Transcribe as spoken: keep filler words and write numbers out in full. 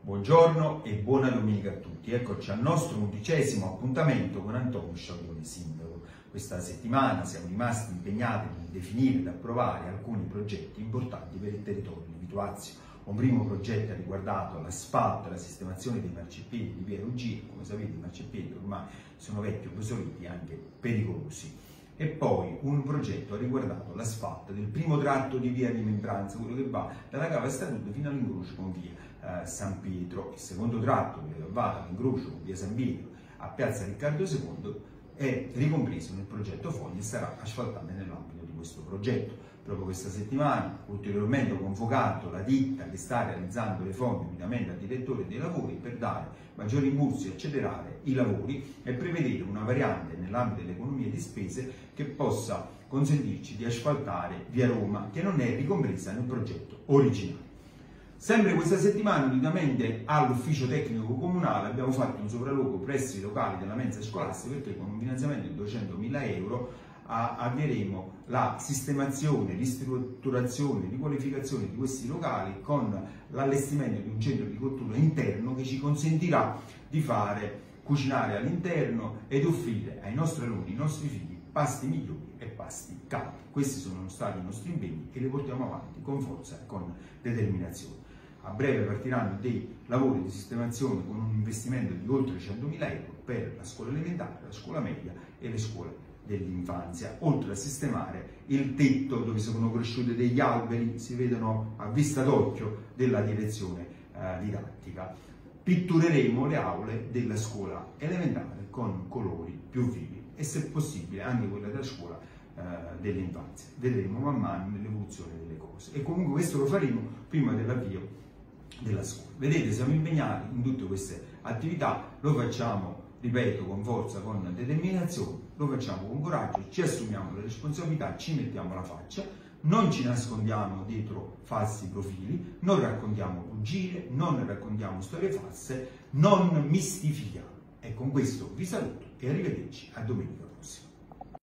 Buongiorno e buona domenica a tutti. Eccoci al nostro undicesimo appuntamento con Antonio Sciacconi, sindaco. Questa settimana siamo rimasti impegnati nel definire ed approvare alcuni progetti importanti per il territorio di Vito Azio. Un primo progetto ha riguardato l'asfalto e la sistemazione dei marciapiedi di via Ruggero. Come sapete, i marciapiedi ormai sono vecchi, obsoleti e anche pericolosi. E poi un progetto ha riguardato l'asfalto del primo tratto di via Rimembranza, quello che va dalla Cava Statuto fino all'incrocio con via eh, San Pietro. Il secondo tratto che va all'incrocio con via San Pietro a piazza Riccardo secondo è ricompreso nel progetto Fogli e sarà asfaltato nell'ambito di questo progetto. Proprio questa settimana ulteriormente ho convocato la ditta che sta realizzando le foglie unitamente al direttore dei lavori per dare maggiori impulsi e accelerare i lavori e prevedere una variante nell'ambito dell'economia di spese che possa consentirci di asfaltare via Roma, che non è ricompresa nel progetto originale. Sempre questa settimana, unitamente all'ufficio tecnico comunale, abbiamo fatto un sopralluogo presso i locali della mensa scolastica perché con un finanziamento di duecentomila euro avvieremo la sistemazione, ristrutturazione, riqualificazione di questi locali con l'allestimento di un centro di cultura interno che ci consentirà di fare cucinare all'interno ed offrire ai nostri alunni, ai nostri figli, pasti migliori e pasti caldi. Questi sono stati i nostri impegni e li portiamo avanti con forza e con determinazione. A breve partiranno dei lavori di sistemazione con un investimento di oltre centomila euro per la scuola elementare, la scuola media e le scuole dell'infanzia, oltre a sistemare il tetto dove sono cresciuti degli alberi, si vedono a vista d'occhio della direzione eh, didattica. Pittureremo le aule della scuola elementare con colori più vivi e se possibile anche quella della scuola eh, dell'infanzia. Vedremo man mano nell'evoluzione delle cose e comunque questo lo faremo prima dell'avvio della scuola. Vedete, siamo impegnati in tutte queste attività, lo facciamo, ripeto, con forza, con determinazione, lo facciamo con coraggio, ci assumiamo le responsabilità, ci mettiamo la faccia, non ci nascondiamo dietro falsi profili, non raccontiamo bugie, non raccontiamo storie false, non mistifichiamo. E con questo vi saluto e arrivederci a domenica prossima.